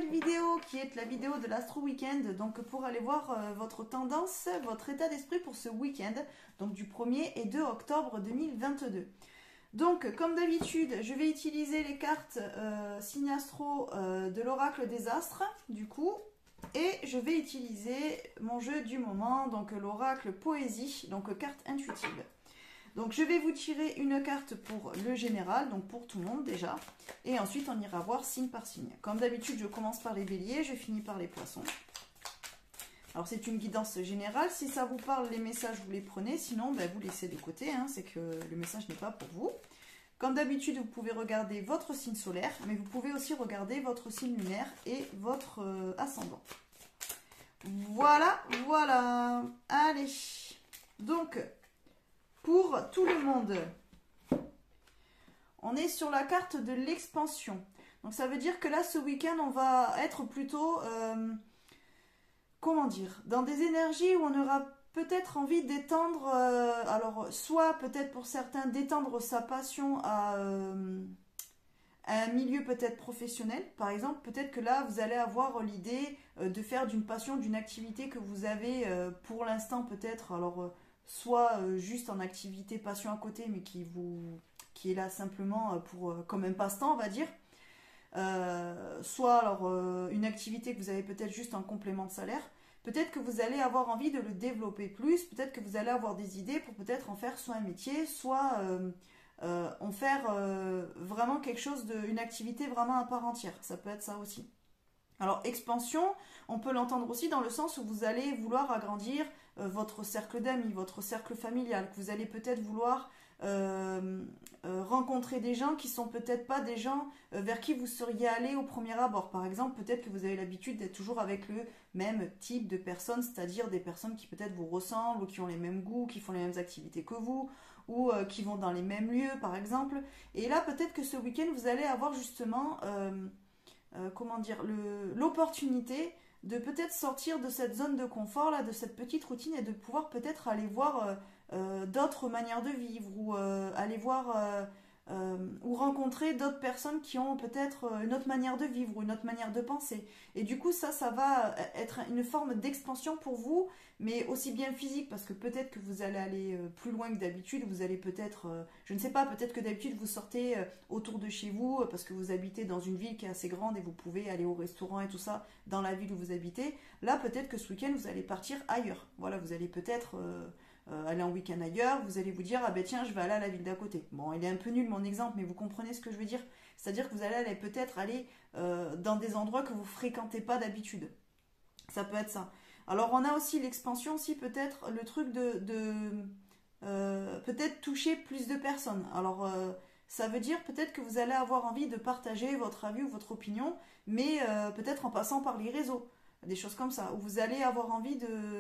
nouvelle vidéo qui est la vidéo de l'Astro Weekend, donc pour aller voir votre tendance, votre état d'esprit pour ce week-end, donc du 1er et 2 octobre 2022. Donc comme d'habitude, je vais utiliser les cartes signe astro de l'oracle des astres, du coup, et je vais utiliser mon jeu du moment, donc l'oracle poésie, donc carte intuitive. Donc je vais vous tirer une carte pour le général, donc pour tout le monde déjà. Et ensuite on ira voir signe par signe. Comme d'habitude je commence par les béliers, je finis par les poissons. Alors c'est une guidance générale, si ça vous parle les messages vous les prenez, sinon ben, vous laissez de côté, hein, c'est que le message n'est pas pour vous. Comme d'habitude vous pouvez regarder votre signe solaire, mais vous pouvez aussi regarder votre signe lunaire et votre ascendant. Voilà, voilà. Allez, donc... pour tout le monde, on est sur la carte de l'expansion. Donc ça veut dire que là, ce week-end, on va être plutôt, comment dire, dans des énergies où on aura peut-être envie d'étendre, alors soit peut-être pour certains d'étendre sa passion à un milieu peut-être professionnel. Par exemple, peut-être que là, vous allez avoir l'idée de faire d'une passion, d'une activité que vous avez pour l'instant peut-être, alors... soit juste en activité passion à côté, mais qui est là simplement pour comme un passe-temps, on va dire. Soit alors une activité que vous avez peut-être juste en complément de salaire. Peut-être que vous allez avoir envie de le développer plus. Peut-être que vous allez avoir des idées pour peut-être en faire soit un métier, soit en faire vraiment quelque chose, une activité vraiment à part entière. Ça peut être ça aussi. Alors, expansion, on peut l'entendre aussi dans le sens où vous allez vouloir agrandir votre cercle d'amis, votre cercle familial, que vous allez peut-être vouloir rencontrer des gens qui sont peut-être pas des gens vers qui vous seriez allé au premier abord. Par exemple, peut-être que vous avez l'habitude d'être toujours avec le même type de personnes, c'est-à-dire des personnes qui peut-être vous ressemblent, ou qui ont les mêmes goûts, qui font les mêmes activités que vous, ou qui vont dans les mêmes lieux, par exemple. Et là, peut-être que ce week-end, vous allez avoir justement... comment dire, l'opportunité de peut-être sortir de cette zone de confort là, de cette petite routine, et de pouvoir peut-être aller voir d'autres manières de vivre, ou aller voir ou rencontrer d'autres personnes qui ont peut-être une autre manière de vivre ou une autre manière de penser. Et du coup ça va être une forme d'expansion pour vous, mais aussi bien physique, parce que peut-être que vous allez aller plus loin que d'habitude. Vous allez peut-être, je ne sais pas, peut-être que d'habitude vous sortez autour de chez vous parce que vous habitez dans une ville qui est assez grande et vous pouvez aller au restaurant et tout ça dans la ville où vous habitez. Là peut-être que ce week-end vous allez partir ailleurs. Voilà, vous allez peut-être aller en week-end ailleurs, vous allez vous dire ah ben tiens je vais aller à la ville d'à côté. Bon, il est un peu nul mon exemple, mais vous comprenez ce que je veux dire. C'est-à-dire que vous allez peut-être aller dans des endroits que vous fréquentez pas d'habitude. Ça peut être ça. Alors on a aussi l'expansion, aussi peut-être le truc de peut-être toucher plus de personnes. Alors ça veut dire peut-être que vous allez avoir envie de partager votre avis ou votre opinion, mais peut-être en passant par les réseaux, des choses comme ça, où vous allez avoir envie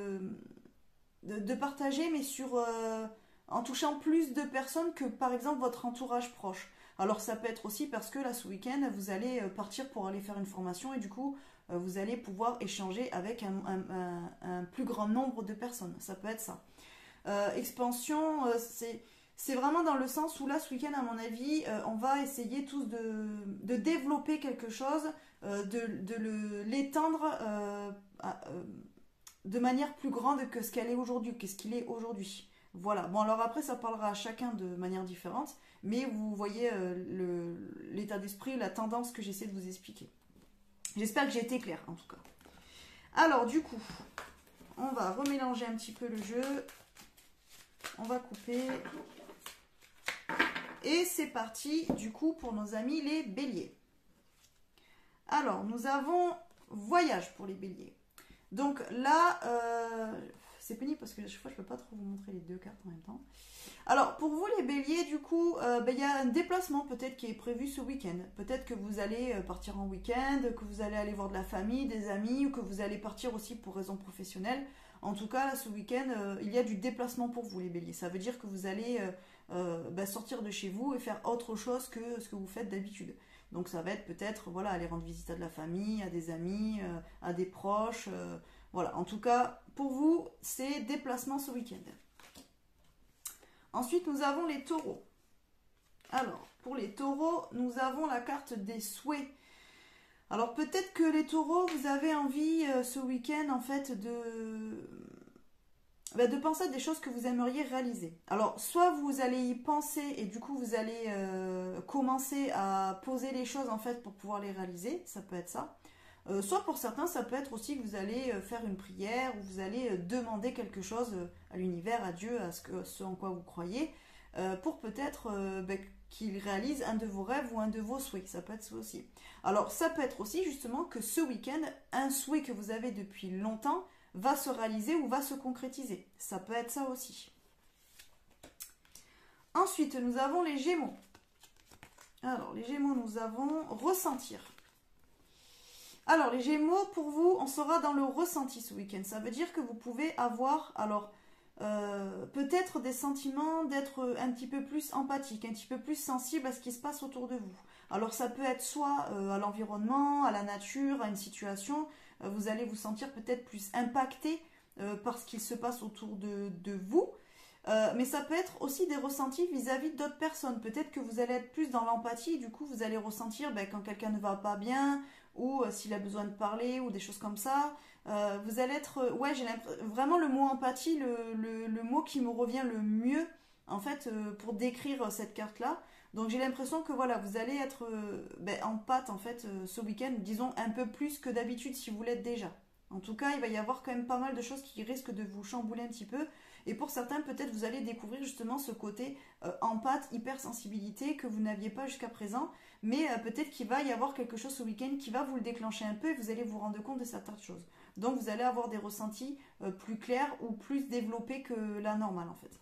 de partager, mais en touchant plus de personnes que par exemple votre entourage proche. Alors ça peut être aussi parce que là ce week-end vous allez partir pour aller faire une formation, et du coup vous allez pouvoir échanger avec un plus grand nombre de personnes. Ça peut être ça. Expansion, c'est vraiment dans le sens où là ce week-end à mon avis on va essayer tous de développer quelque chose, de l'étendre de manière plus grande que ce qu'elle est aujourd'hui, que ce qu'il est aujourd'hui. Voilà. Bon, alors après, ça parlera à chacun de manière différente, mais vous voyez l'état d'esprit, la tendance que j'essaie de vous expliquer. J'espère que j'ai été claire, en tout cas. Alors, du coup, on va remélanger un petit peu le jeu. On va couper. Et c'est parti, du coup, pour nos amis les béliers. Alors, nous avons voyage pour les béliers. Donc là, c'est pénible parce que à chaque fois je ne peux pas trop vous montrer les deux cartes en même temps. Alors pour vous les béliers, du coup, y a un déplacement peut-être qui est prévu ce week-end. Peut-être que vous allez partir en week-end, que vous allez aller voir de la famille, des amis, ou que vous allez partir aussi pour raisons professionnelles. En tout cas, là, ce week-end, il y a du déplacement pour vous les béliers. Ça veut dire que vous allez sortir de chez vous et faire autre chose que ce que vous faites d'habitude. Donc ça va être peut-être voilà, aller rendre visite à de la famille, à des amis, à des proches. Voilà, en tout cas, pour vous, c'est déplacement ce week-end. Ensuite, nous avons les taureaux. Alors, pour les taureaux, nous avons la carte des souhaits. Alors peut-être que les taureaux, vous avez envie ce week-end en fait de penser à des choses que vous aimeriez réaliser. Alors soit vous allez y penser et du coup vous allez commencer à poser les choses en fait pour pouvoir les réaliser, ça peut être ça. Soit pour certains, ça peut être aussi que vous allez faire une prière ou vous allez demander quelque chose à l'univers, à Dieu, à ce en quoi vous croyez, pour peut-être qu'il réalise un de vos rêves ou un de vos souhaits. Ça peut être ça aussi. Alors, ça peut être aussi justement que ce week-end, un souhait que vous avez depuis longtemps va se réaliser ou va se concrétiser. Ça peut être ça aussi. Ensuite, nous avons les Gémeaux. Alors, les Gémeaux, nous avons ressentir. Alors, les Gémeaux, pour vous, on sera dans le ressenti ce week-end. Ça veut dire que vous pouvez avoir, alors, peut-être des sentiments d'être un petit peu plus empathique, un petit peu plus sensible à ce qui se passe autour de vous. Alors, ça peut être soit à l'environnement, à la nature, à une situation. Vous allez vous sentir peut-être plus impacté par ce qu'il se passe autour de vous. Mais ça peut être aussi des ressentis vis-à-vis d'autres personnes. Peut-être que vous allez être plus dans l'empathie, du coup vous allez ressentir quand quelqu'un ne va pas bien, ou s'il a besoin de parler, ou des choses comme ça. Vous allez être... ouais, j'ai vraiment le mot empathie, le mot qui me revient le mieux, en fait, pour décrire cette carte-là. Donc j'ai l'impression que voilà, vous allez être en pâte, en fait, ce week-end, disons un peu plus que d'habitude si vous l'êtes déjà. En tout cas, il va y avoir quand même pas mal de choses qui risquent de vous chambouler un petit peu. Et pour certains, peut-être vous allez découvrir justement ce côté empathe, hypersensibilité que vous n'aviez pas jusqu'à présent. Mais peut-être qu'il va y avoir quelque chose ce week-end qui va vous le déclencher un peu et vous allez vous rendre compte de certaines choses. Donc vous allez avoir des ressentis plus clairs ou plus développés que la normale en fait.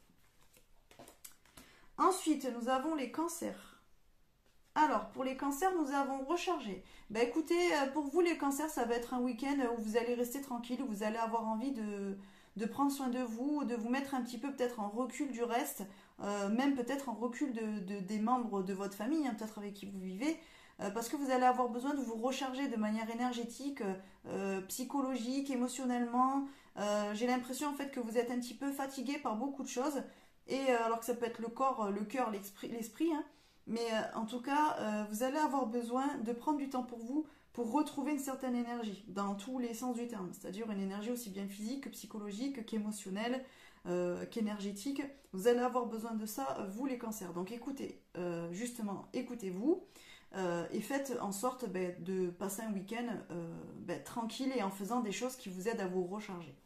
Ensuite, nous avons les cancers. Alors, pour les cancers, nous avons rechargé. Écoutez, pour vous, les cancers, ça va être un week-end où vous allez rester tranquille, où vous allez avoir envie de prendre soin de vous, de vous mettre un petit peu peut-être en recul du reste, même peut-être en recul des membres de votre famille, hein, peut-être avec qui vous vivez, parce que vous allez avoir besoin de vous recharger de manière énergétique, psychologique, émotionnellement. J'ai l'impression en fait que vous êtes un petit peu fatigué par beaucoup de choses, et alors que ça peut être le corps, le cœur, l'esprit, hein, mais en tout cas, vous allez avoir besoin de prendre du temps pour retrouver une certaine énergie, dans tous les sens du terme, c'est-à-dire une énergie aussi bien physique que psychologique, qu'émotionnelle, qu'énergétique. Vous allez avoir besoin de ça, vous les cancers. Donc écoutez, justement, écoutez-vous et faites en sorte de passer un week-end tranquille et en faisant des choses qui vous aident à vous recharger.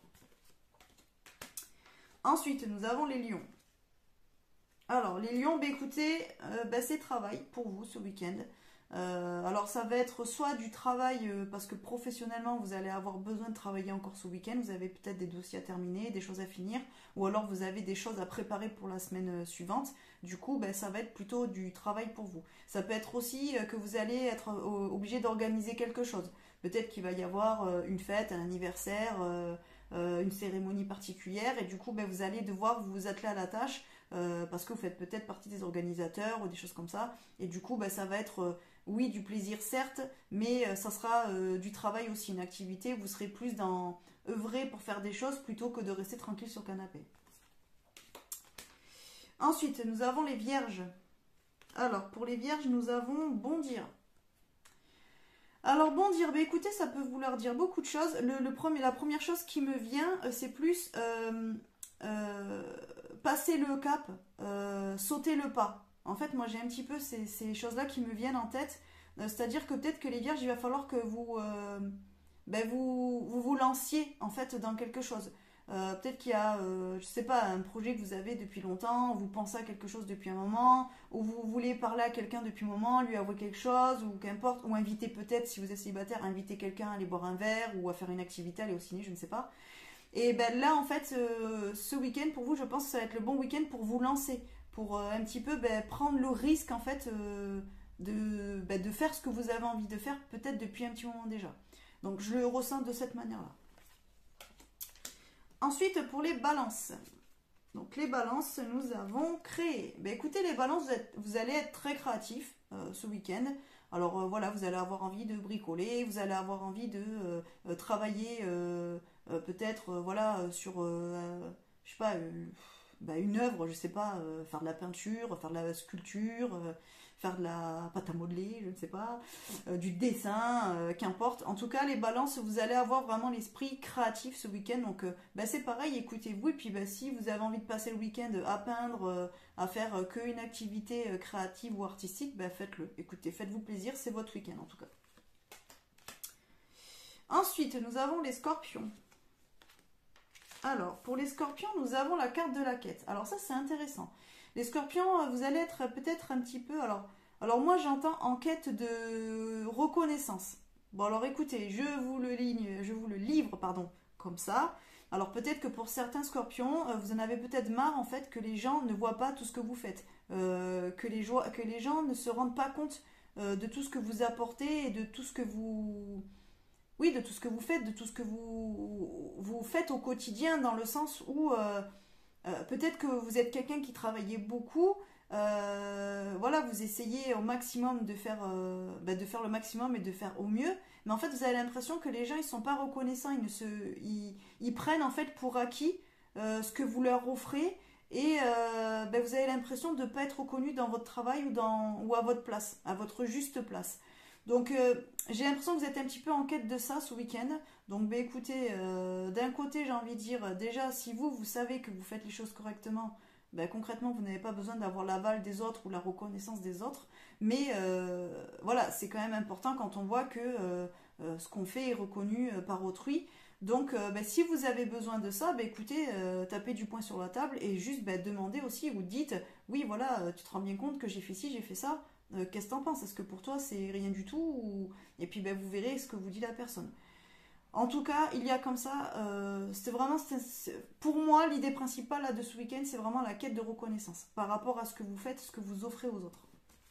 Ensuite, nous avons les lions. Alors, les lions, écoutez, c'est travail pour vous ce week-end. Alors ça va être soit du travail parce que professionnellement vous allez avoir besoin de travailler encore ce week-end, vous avez peut-être des dossiers à terminer, des choses à finir, ou alors vous avez des choses à préparer pour la semaine suivante. Du coup, ça va être plutôt du travail pour vous. Ça peut être aussi que vous allez être obligé d'organiser quelque chose. Peut-être qu'il va y avoir une fête, un anniversaire, une cérémonie particulière, et du coup vous allez devoir vous atteler à la tâche parce que vous faites peut-être partie des organisateurs ou des choses comme ça, et du coup ça va être oui, du plaisir certes, mais ça sera du travail aussi, une activité. Vous serez plus dans œuvrer pour faire des choses plutôt que de rester tranquille sur le canapé. Ensuite, nous avons les vierges. Alors, pour les vierges, nous avons bondir. Alors, bondir, écoutez, ça peut vouloir dire beaucoup de choses. La première chose qui me vient, c'est plus passer le cap, sauter le pas. En fait, moi, j'ai un petit peu ces choses-là qui me viennent en tête. C'est-à-dire que peut-être que les vierges, il va falloir que vous lanciez, en fait, dans quelque chose. Peut-être qu'il y a, je sais pas, un projet que vous avez depuis longtemps, vous pensez à quelque chose depuis un moment, ou vous voulez parler à quelqu'un depuis un moment, lui avouer quelque chose, ou qu'importe, ou inviter peut-être, si vous êtes célibataire, inviter quelqu'un à aller boire un verre, ou à faire une activité, aller au ciné, je ne sais pas. Et là, en fait, ce week-end, pour vous, je pense que ça va être le bon week-end pour vous lancer, pour un petit peu prendre le risque, en fait, de faire ce que vous avez envie de faire, peut-être depuis un petit moment déjà. Donc, je le ressens de cette manière-là. Ensuite, pour les balances. Donc, les balances, nous avons créé. Écoutez, les balances, vous allez être très créatifs ce week-end. Alors, voilà, vous allez avoir envie de bricoler, vous allez avoir envie de travailler peut-être sur je sais pas une œuvre, je sais pas, faire de la peinture, faire de la sculpture, faire de la pâte à modeler, je ne sais pas, du dessin, qu'importe. En tout cas, les balances, vous allez avoir vraiment l'esprit créatif ce week-end. Donc, c'est pareil, écoutez-vous. Et puis, si vous avez envie de passer le week-end à peindre, à faire qu'une activité créative ou artistique, faites-le. Écoutez, faites-vous plaisir, c'est votre week-end en tout cas. Ensuite, nous avons les scorpions. Alors, pour les scorpions, nous avons la carte de la quête. Alors ça, c'est intéressant. Les scorpions, vous allez être peut-être un petit peu... Alors moi, j'entends en quête de reconnaissance. Bon, alors écoutez, je vous le livre, pardon, comme ça. Alors peut-être que pour certains scorpions, vous en avez peut-être marre, en fait, que les gens ne voient pas tout ce que vous faites. Que les gens ne se rendent pas compte de tout ce que vous apportez et de tout ce que vous... Oui, de tout ce que vous faites, de tout ce que vous faites au quotidien, dans le sens où peut-être que vous êtes quelqu'un qui travaillait beaucoup, voilà, vous essayez au maximum de faire le maximum et de faire au mieux, mais en fait vous avez l'impression que les gens ils sont pas reconnaissants, ils prennent en fait pour acquis ce que vous leur offrez et vous avez l'impression de ne pas être reconnu dans votre travail ou à votre place, à votre juste place. Donc j'ai l'impression que vous êtes un petit peu en quête de ça ce week-end. Donc écoutez, d'un côté j'ai envie de dire, déjà si vous savez que vous faites les choses correctement, concrètement vous n'avez pas besoin d'avoir l'aval des autres ou la reconnaissance des autres. Mais voilà, c'est quand même important quand on voit que ce qu'on fait est reconnu par autrui. Donc si vous avez besoin de ça, écoutez, tapez du poing sur la table et juste demandez aussi ou dites, oui voilà, tu te rends bien compte que j'ai fait ci, j'ai fait ça. Qu'est-ce que t'en penses? Est-ce que pour toi c'est rien du tout Et puis vous verrez ce que vous dit la personne. En tout cas, il y a comme ça, pour moi l'idée principale là, de ce week-end, c'est vraiment la quête de reconnaissance par rapport à ce que vous faites, ce que vous offrez aux autres.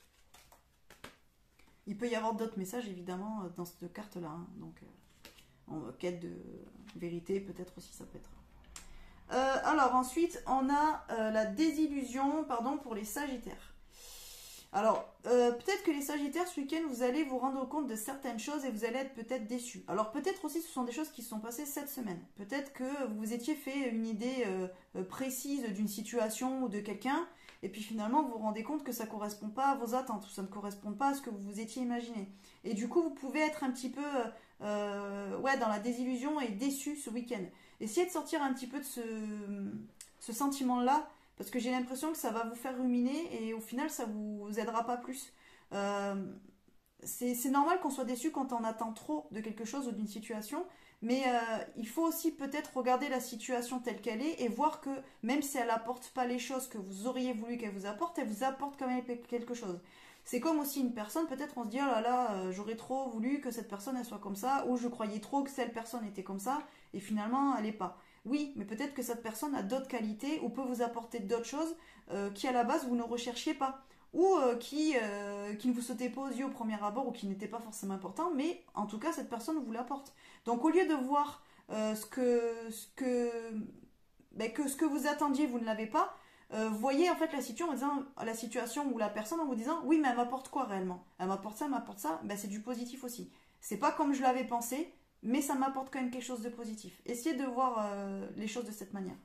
Il peut y avoir d'autres messages évidemment dans cette carte là, hein. Donc en quête de vérité peut-être aussi ça peut être. Alors ensuite on a la désillusion, pardon, pour les sagittaires. Alors, peut-être que les sagittaires, ce week-end, vous allez vous rendre compte de certaines choses et vous allez être peut-être déçus. Alors, peut-être aussi, ce sont des choses qui se sont passées cette semaine. Peut-être que vous vous étiez fait une idée précise d'une situation ou de quelqu'un, et puis finalement, vous vous rendez compte que ça ne correspond pas à vos attentes, ou ça ne correspond pas à ce que vous vous étiez imaginé. Et du coup, vous pouvez être un petit peu dans la désillusion et déçu ce week-end. Essayez de sortir un petit peu de ce sentiment-là, parce que j'ai l'impression que ça va vous faire ruminer et au final ça vous aidera pas plus. C'est normal qu'on soit déçu quand on attend trop de quelque chose ou d'une situation, mais il faut aussi peut-être regarder la situation telle qu'elle est et voir que même si elle apporte pas les choses que vous auriez voulu qu'elle vous apporte quand même quelque chose. C'est comme aussi une personne, peut-être on se dit oh là là, j'aurais trop voulu que cette personne elle soit comme ça, ou je croyais trop que cette personne était comme ça, et finalement elle n'est pas. Oui, mais peut-être que cette personne a d'autres qualités ou peut vous apporter d'autres choses qui à la base vous ne recherchiez pas. Ou qui ne vous sautaient pas aux yeux au premier abord ou qui n'étaient pas forcément importants, mais en tout cas cette personne vous l'apporte. Donc au lieu de voir ce que vous attendiez, vous ne l'avez pas, voyez en fait la situation ou la personne en vous disant oui mais elle m'apporte quoi réellement? Elle m'apporte ça, c'est du positif aussi. C'est pas comme je l'avais pensé, mais ça m'apporte quand même quelque chose de positif. Essayez de voir les choses de cette manière.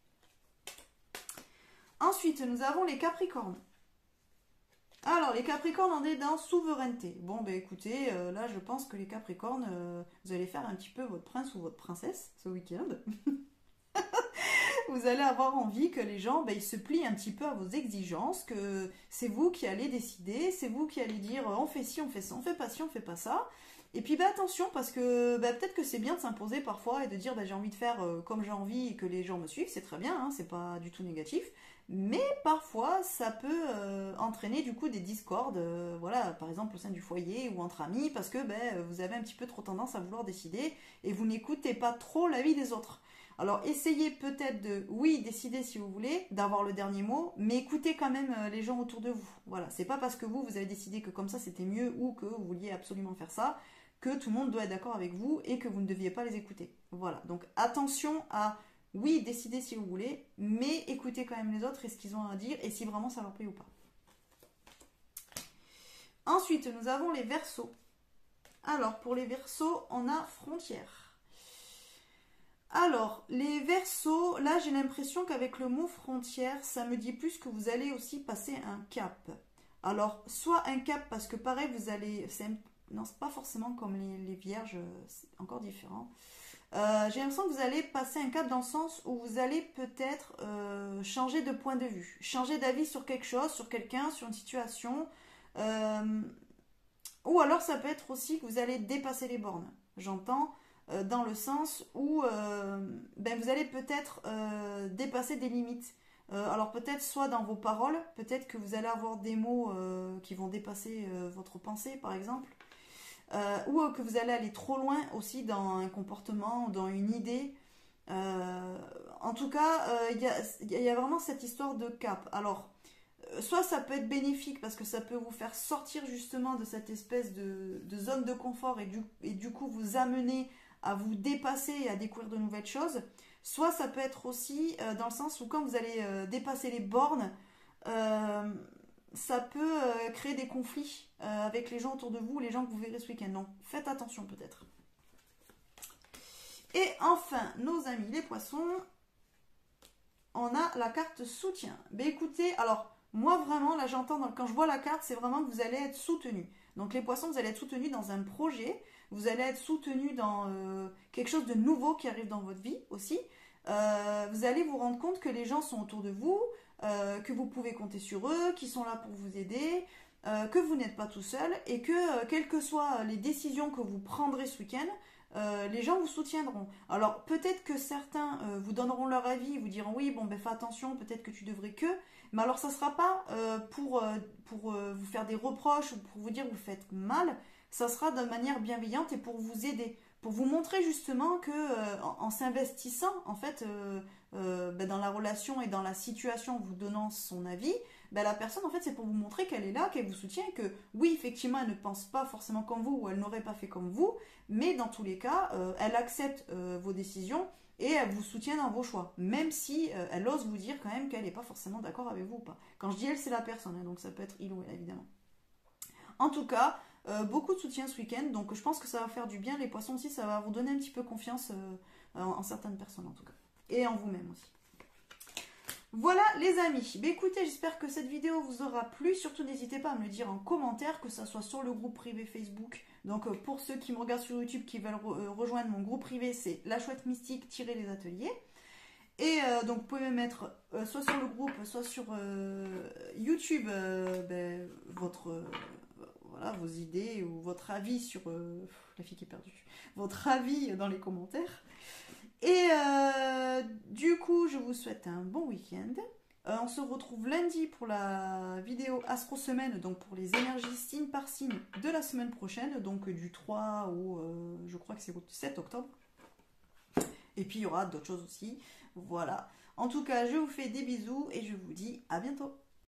Ensuite, nous avons les Capricornes. Alors, les Capricornes, on est dans souveraineté. Bon, écoutez, là, je pense que les Capricornes, vous allez faire un petit peu votre prince ou votre princesse ce week-end. Vous allez avoir envie que les gens, ils se plient un petit peu à vos exigences, que c'est vous qui allez décider, c'est vous qui allez dire on fait ci, on fait ça, on fait pas ci, on fait pas ça. Et puis attention parce que peut-être que c'est bien de s'imposer parfois et de dire j'ai envie de faire comme j'ai envie et que les gens me suivent, c'est très bien, hein, c'est pas du tout négatif. Mais parfois ça peut entraîner du coup des discordes, voilà, par exemple au sein du foyer ou entre amis, parce que vous avez un petit peu trop tendance à vouloir décider et vous n'écoutez pas trop l'avis des autres. Alors essayez peut-être de, oui, décider si vous voulez, d'avoir le dernier mot, mais écoutez quand même les gens autour de vous. Voilà, c'est pas parce que vous avez décidé que comme ça c'était mieux ou que vous vouliez absolument faire ça, que tout le monde doit être d'accord avec vous et que vous ne deviez pas les écouter. Voilà, donc attention à, oui, décider si vous voulez, mais écoutez quand même les autres et ce qu'ils ont à dire et si vraiment ça leur plaît ou pas. Ensuite, nous avons les Verseaux. Alors, pour les Verseaux, on a frontières. Alors, les Verseaux, là j'ai l'impression qu'avec le mot frontière, ça me dit plus que vous allez aussi passer un cap. Alors, soit un cap, parce que pareil, vous allez... Non, c'est pas forcément comme les vierges, c'est encore différent. J'ai l'impression que vous allez passer un cap dans le sens où vous allez peut-être changer de point de vue, changer d'avis sur quelque chose, sur quelqu'un, sur une situation. Euh, ou alors ça peut être aussi que vous allez dépasser les bornes. J'entends dans le sens où ben, vous allez peut-être dépasser des limites. Alors peut-être soit dans vos paroles, peut-être que vous allez avoir des mots qui vont dépasser votre pensée par exemple. Ou que vous allez aller trop loin aussi dans un comportement, dans une idée. En tout cas, y a vraiment cette histoire de cap. Alors, soit ça peut être bénéfique parce que ça peut vous faire sortir justement de cette espèce de zone de confort et du coup vous amener à vous dépasser et à découvrir de nouvelles choses. Soit ça peut être aussi dans le sens où quand vous allez dépasser les bornes, euh, ça peut créer des conflits avec les gens autour de vous, les gens que vous verrez ce week-end. Donc faites attention peut-être. Et enfin, nos amis les poissons, on a la carte soutien. Ben écoutez, alors moi vraiment, là j'entends, quand je vois la carte, c'est vraiment que vous allez être soutenu. Donc les poissons, vous allez être soutenu dans un projet, vous allez être soutenu dans quelque chose de nouveau qui arrive dans votre vie aussi. Vous allez vous rendre compte que les gens sont autour de vous, que vous pouvez compter sur eux, qu'ils sont là pour vous aider, que vous n'êtes pas tout seul et que quelles que soient les décisions que vous prendrez ce week-end, les gens vous soutiendront. Alors peut-être que certains vous donneront leur avis, vous diront oui, bon ben fais attention, peut-être que tu devrais que, mais alors ça ne sera pas pour vous faire des reproches ou pour vous dire que vous faites mal, ça sera de manière bienveillante et pour vous aider, pour vous montrer justement que en s'investissant en fait ben, dans la relation et dans la situation, en vous donnant son avis, ben, la personne en fait c'est pour vous montrer qu'elle est là, qu'elle vous soutient, que oui effectivement elle ne pense pas forcément comme vous ou elle n'aurait pas fait comme vous, mais dans tous les cas elle accepte vos décisions et elle vous soutient dans vos choix, même si elle ose vous dire quand même qu'elle n'est pas forcément d'accord avec vous ou pas. Quand je dis elle, c'est la personne, hein, donc ça peut être il ou elle évidemment. En tout cas, beaucoup de soutien ce week-end, donc je pense que ça va faire du bien. Les poissons aussi, ça va vous donner un petit peu confiance en certaines personnes en tout cas. Et en vous-même aussi. Voilà les amis, bah, écoutez, j'espère que cette vidéo vous aura plu, surtout n'hésitez pas à me le dire en commentaire, que ça soit sur le groupe privé Facebook, donc pour ceux qui me regardent sur YouTube qui veulent rejoindre mon groupe privé, c'est La Chouette Mystique les ateliers, et donc vous pouvez me mettre soit sur le groupe, soit sur YouTube ben, voilà, vos idées ou votre avis sur la fille qui est perdue, votre avis dans les commentaires. Et du coup, je vous souhaite un bon week-end. On se retrouve lundi pour la vidéo Astro Semaine, donc pour les énergies signe par signe de la semaine prochaine, donc du 3 au, je crois que c'est au 7 octobre. Et puis il y aura d'autres choses aussi. Voilà. En tout cas, je vous fais des bisous et je vous dis à bientôt.